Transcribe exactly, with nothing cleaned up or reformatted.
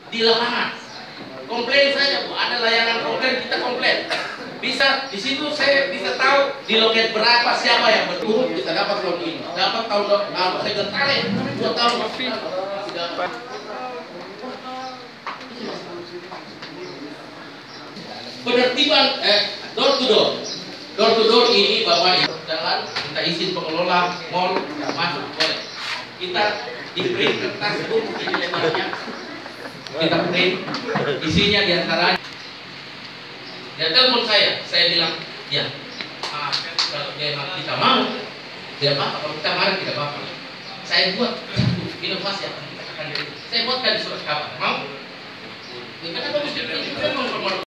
di lapangan. Komplain saja Bu, ada layanan komplain, kita komplain. Bisa di situ saya bisa tahu di loket berapa siapa yang berturut kita dapat tahun ini. Dapat tahun tahun saya gentarin dua tahun dapat. Penertiban eh door to door. Door to door ini Bapak Ibu jalan kita izin pengelola mall masuk boleh. Kita di print kertas buku ini lebarnya. Kita print isinya diantaranya. Dia telepon saya, saya bilang, ya, ah, kalau memang kita mau, tidak apa-apa. Kalau kita marah tidak apa-apa. Saya buat satu inovasi apa? Saya buatkan di surat kabar. Mau? Karena bagus, dia memang